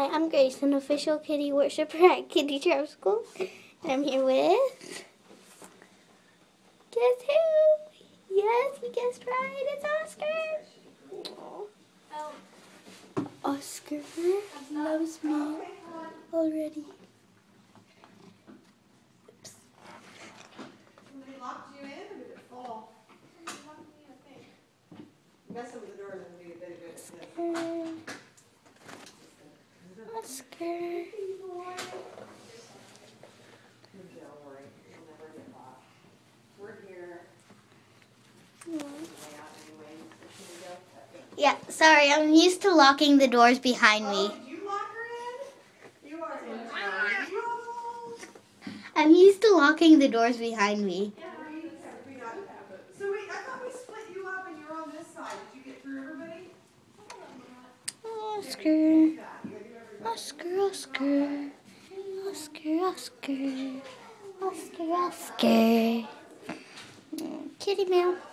Hi, I'm Grace, an official kitty worshiper at Kitty Charm School. And I'm here with... Guess who? Yes, you guessed right. It's Oscar. Aww. Oscar loves me already. Oops. Somebody locked you in, or did it fall? Somebody locked me in, I think. Messing with the doors would be a bit of it. Oscar. Don't worry, you'll never get lost. We're here. Yeah, sorry, I'm used to locking the doors behind me. Oh, did you lock her in? You are in trouble. I'm used to locking the doors behind me. So wait, I thought we split you up and you're on this side. Did you get through everybody? Oscar. Oscar, Oscar. Oscar, Oscar. Oscar, Oscar. Kitty meow.